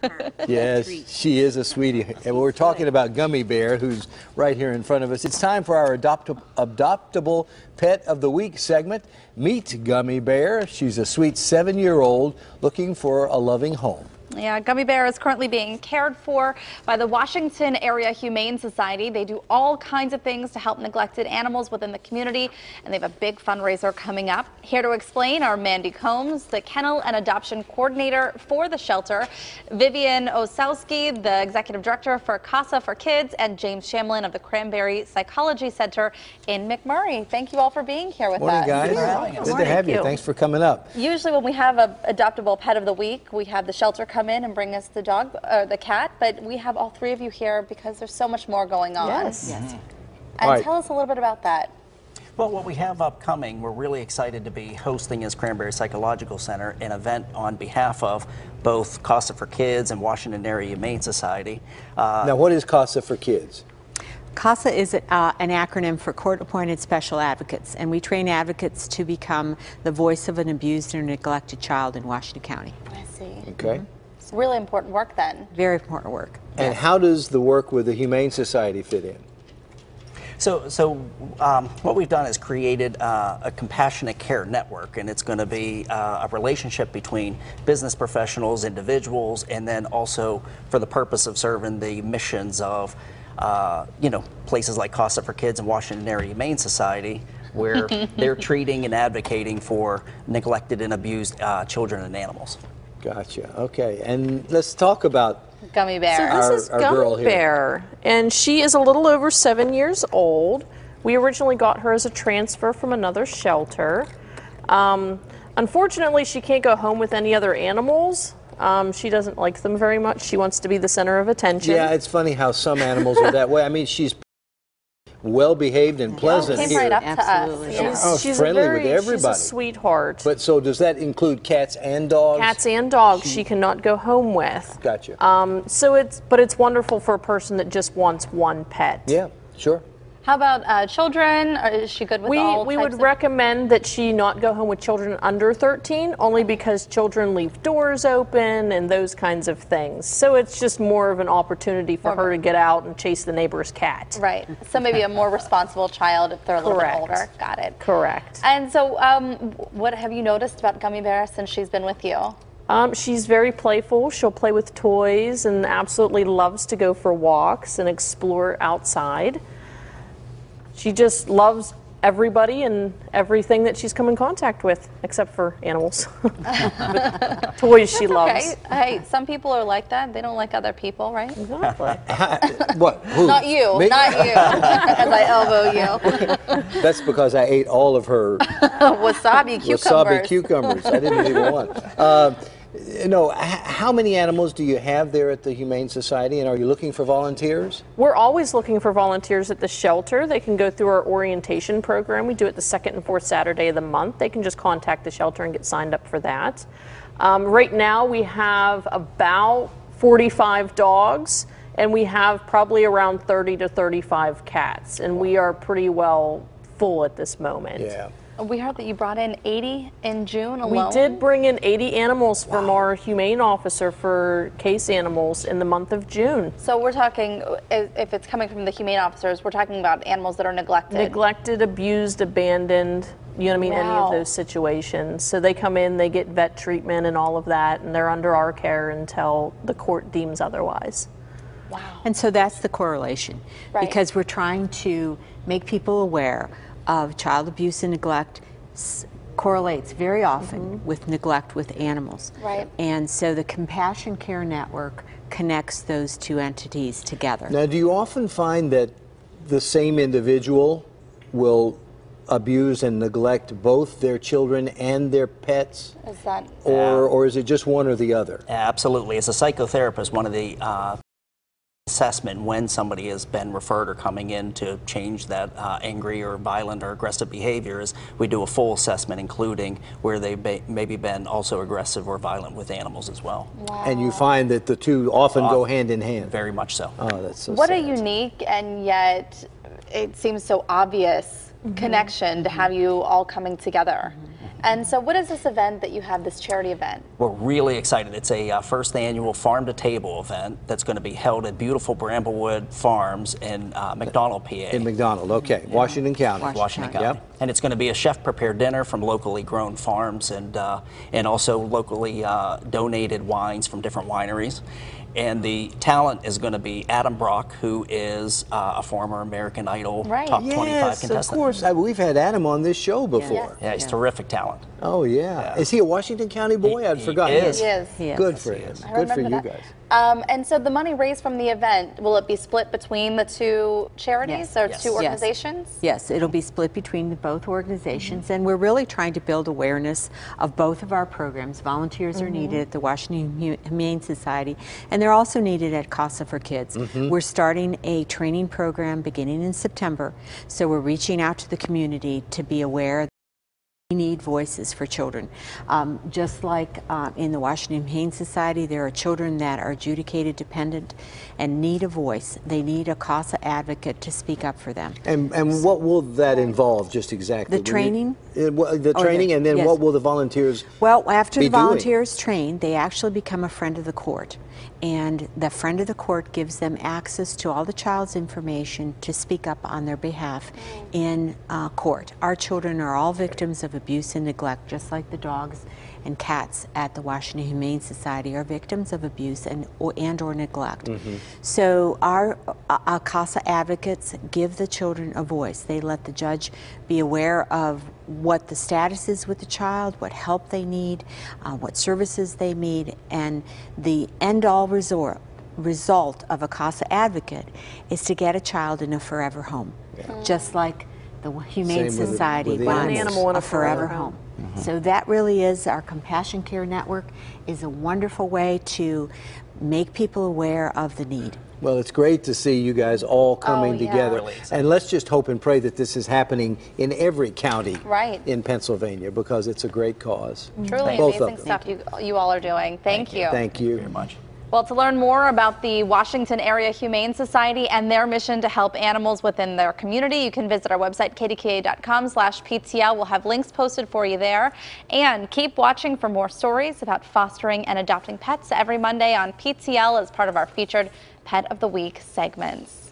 her. Yes, she is a sweetie. And we're talking about Gummy Bear, who's right here in front of us. It's time for our Adoptable Pet of the Week segment. Meet Gummy Bear. She's a sweet 7-year-old looking for a loving home. Yeah, Gummy Bear is currently being cared for by the Washington Area Humane Society. They do all kinds of things to help neglected animals within the community, and they have a big fundraiser coming up. Here to explain are Mandy Combs, the Kennel and Adoption Coordinator for the shelter, Vivian Osowski, the Executive Director for CASA for Kids, and James Shamlin of the Cranberry Psychology Center in McMurray. Thank you all for being here with Morning, us. guys. Good to have you. Thanks for coming up. Usually when we have an Adoptable Pet of the Week, we have the shelter come in and bring us the dog or the cat, but we have all three of you here because there's so much more going on. Yes. And tell us a little bit about that. Well, what we have upcoming, we're really excited to be hosting as Cranberry Psychological Center an event on behalf of both CASA for Kids and Washington Area Humane Society. Now, what is CASA for Kids? CASA is an acronym for Court-Appointed Special Advocates, and we train advocates to become the voice of an abused or neglected child in Washington County. I see. Okay. It's really important work then. Very important work. And how does the work with the Humane Society fit in? So what we've done is created a compassionate care network, and it's going to be a relationship between business professionals, individuals, and then also for the purpose of serving the missions of places like CASA for Kids and Washington Area Humane Society, where they're treating and advocating for neglected and abused children and animals. Gotcha. Okay. And let's talk about Gummy Bear. So this is Gummy Bear, and she is a little over 7 years old. We originally got her as a transfer from another shelter. Unfortunately, she can't go home with any other animals. She doesn't like them very much. She wants to be the center of attention. Yeah, it's funny how some animals are that way. I mean, she's well-behaved and pleasant Came here. right up Absolutely. to us. Oh, She's friendly very, with everybody. She's a sweetheart. But so does that include cats and dogs? Cats and dogs she cannot go home with. Gotcha. But it's wonderful for a person that just wants one pet. Yeah, sure. How about children? Is she good with all We types would of... recommend that she not go home with children under 13, only because children leave doors open and those kinds of things. So it's just more of an opportunity for her to get out and chase the neighbor's cat. Right. So maybe a more responsible child if they're a little bit older. Got it. Correct. And so what have you noticed about Gummy Bear since she's been with you? She's very playful. She'll play with toys and absolutely loves to go for walks and explore outside. She just loves everybody and everything that she's come in contact with, except for animals. But toys she loves. Okay. Hey, some people are like that. They don't like other people, right? Exactly. What? Who? Not you. Me? Not you. As I elbow you. That's because I ate all of her Wasabi cucumbers. wasabi cucumbers. I didn't leave one. How many animals do you have there at the Humane Society, and are you looking for volunteers? We're always looking for volunteers at the shelter. They can go through our orientation program. We do it the second and fourth Saturday of the month. They can just contact the shelter and get signed up for that. Right now we have about 45 dogs, and we have probably around 30 to 35 cats, and we are pretty well full at this moment. Yeah. We heard that you brought in 80 in June alone. We did bring in 80 animals from our humane officer for case animals in the month of June. So we're talking, if it's coming from the humane officers, we're talking about animals that are neglected. Neglected, abused, abandoned, you know what I mean, any of those situations. So they come in, they get vet treatment and all of that, and they're under our care until the court deems otherwise. Wow. And so that's the correlation, Right. because we're trying to make people aware of child abuse and neglect correlates very often with neglect with animals. Right. And so the Compassion Care Network connects those two entities together. Now, do you often find that the same individual will abuse and neglect both their children and their pets? Is that... Or is it just one or the other? Absolutely. As a psychotherapist, one of the assessment when somebody has been referred or coming in to change that angry or violent or aggressive behavior is we do a full assessment, including where they've maybe been also aggressive or violent with animals as well. Wow. And you find that the two often go hand in hand. Very much so. Oh, that's so What sad. a unique and yet it seems so obvious connection to have you all coming together. And so what is this event that you have, this charity event? We're really excited. It's a first annual Farm to Table event that's going to be held at beautiful Bramblewood Farms in McDonald, PA. In McDonald, okay. Washington County. Washington County. Yep. And it's going to be a chef-prepared dinner from locally grown farms and also locally donated wines from different wineries. And the talent is going to be Adam Brock, who is a former American Idol top 25 Yes, contestant. of course. We've had Adam on this show before. Yeah, he's terrific talent. Oh, yeah. Is he a Washington County boy? I'd forgotten. is. He is. Yes. Good for him. Good for you guys. And so the money raised from the event, will it be split between the two charities Yes. or Yes. two Yes. organizations? Yes, it'll be split between both organizations, and we're really trying to build awareness of both of our programs. Volunteers are needed at the Washington Humane Society, and they're also needed at CASA for Kids. We're starting a training program beginning in September, so we're reaching out to the community to be aware we need voices for children. Just like in the Washington Humane Society, there are children that are adjudicated dependent and need a voice. They need a CASA advocate to speak up for them. And what will that involve, just exactly? The training? The training, and then yes. what will the volunteers Well, after be the volunteers train, they actually become a friend of the court. And the friend of the court gives them access to all the child's information to speak up on their behalf in court. Our children are all victims of abuse and neglect, just like the dogs and cats at the Washington Humane Society are victims of abuse and or neglect. So our CASA advocates give the children a voice. They let the judge be aware of what the status is with the child, what help they need, what services they need, and the end-all result of a CASA advocate is to get a child in a forever home, just like the Humane Same with Society the wants animals. Animal in a forever home. So that really is our Compassion Care Network, is a wonderful way to make people aware of the need. Well, it's great to see you guys all coming yeah. together. Really exciting. And let's just hope and pray that this is happening in every county Right. in Pennsylvania, because it's a great cause. Truly Both of amazing them. stuff you all are doing. Thank you. Thank you. Very much. Well, to learn more about the Washington Area Humane Society and their mission to help animals within their community, you can visit our website, kdka.com/PTL. We'll have links posted for you there. And keep watching for more stories about fostering and adopting pets every Monday on PTL as part of our featured Pet of the Week segments.